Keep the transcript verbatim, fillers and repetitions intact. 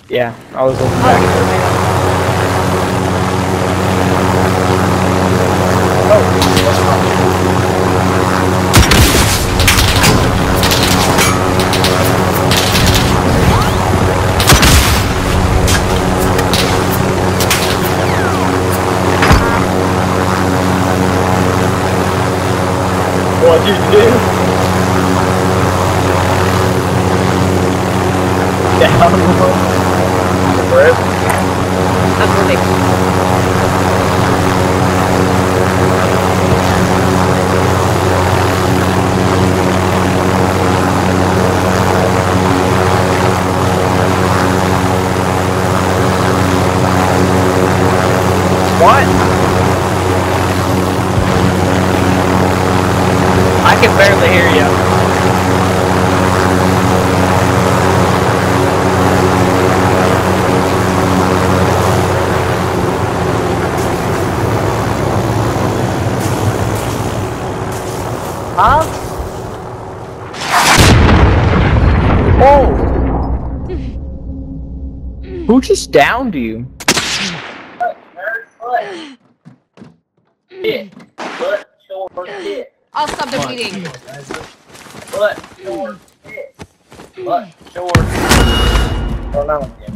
Yeah, I was looking back. What'd you do? Down one. Rip. I'm moving. What? I can barely hear you. Huh? Oh! Who just downed you? Hit. Butt, short, hit. I'll stop the bleeding. Butt, short, hit. Butt, short. Oh, no.